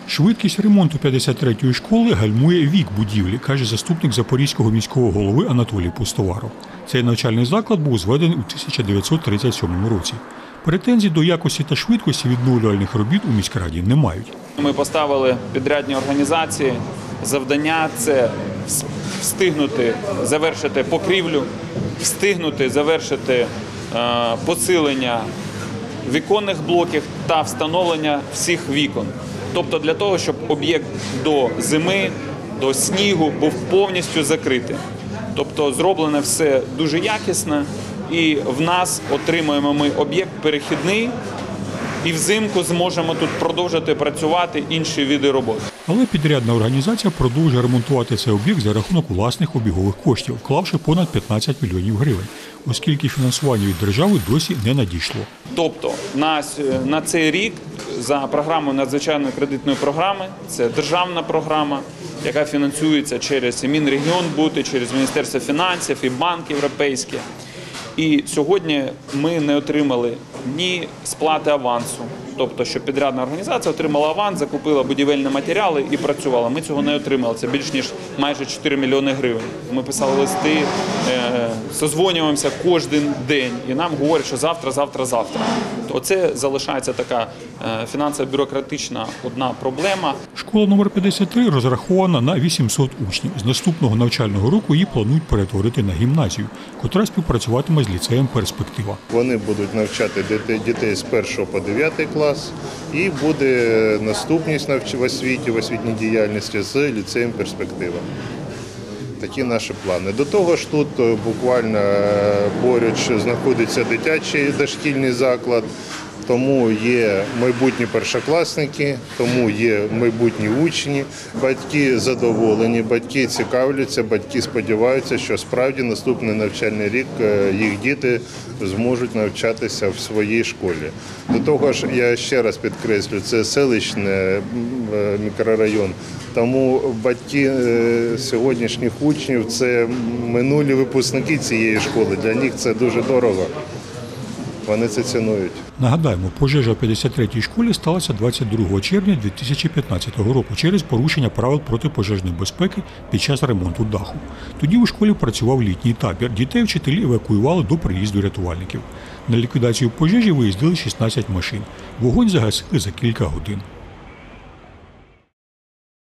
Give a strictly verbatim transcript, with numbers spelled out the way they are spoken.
Швидкість ремонту п'ятдесят третьої школи гальмує вік будівлі, каже заступник Запорізького міського голови Анатолій Пустоваров. Цей навчальний заклад був зведений у тисяча дев'ятсот тридцять сьомому році. Претензій до якості та швидкості відновлювальних робіт у міськраді не мають. Ми поставили підрядні організації. Завдання – це встигнути завершити покрівлю, встигнути завершити посилення віконних блоків та встановлення всіх вікон. Тобто для того, щоб об'єкт до зими, до снігу був повністю закритий. Тобто зроблено все дуже якісно і в нас отримуємо ми об'єкт перехідний і взимку зможемо тут продовжити працювати інші види роботи. Але підрядна організація продовжує ремонтувати цей об'єкт за рахунок власних обігових коштів, вклавши понад п'ятнадцять мільйонів гривень, оскільки фінансування від держави досі не надійшло. Тобто на, на цей рік за програмою надзвичайної кредитної програми, це державна програма, яка фінансується через Мінрегіонбуд, через Міністерство фінансів і банк європейський. І сьогодні ми не отримали ні сплати авансу, тобто, що підрядна організація отримала аванс, закупила будівельні матеріали і працювала. Ми цього не отримали, це більш ніж майже чотири мільйони гривень. Ми писали листи, созвонюємося кожен день і нам говорять, що завтра, завтра, завтра. Оце залишається така фінансово-бюрократична одна проблема. Школа номер п'ятдесят три розрахована на вісімсот учнів. З наступного навчального року її планують перетворити на гімназію, котра співпрацюватиме з ліцеєм «Перспектива». Вони будуть навчати дітей з першого по дев'ятий клас і буде наступність в освіті, в освітній діяльності з ліцеєм «Перспектива». Такі наші плани. До того ж тут буквально поруч знаходиться дитячий дошкільний заклад, тому є майбутні першокласники, тому є майбутні учні. Батьки задоволені, батьки цікавляться, батьки сподіваються, що справді наступний навчальний рік їх діти зможуть навчатися в своїй школі. До того ж, я ще раз підкреслю, це селищний мікрорайон, тому батьки сьогоднішніх учнів – це минулі випускники цієї школи, для них це дуже дорого. Вони це цінують. Нагадаємо, пожежа в п'ятдесят третій школі сталася двадцять другого червня дві тисячі п'ятнадцятого року через порушення правил протипожежної безпеки під час ремонту даху. Тоді у школі працював літній табір. Дітей вчителі евакуювали до приїзду рятувальників. На ліквідацію пожежі виїздили шістнадцять машин. Вогонь загасили за кілька годин.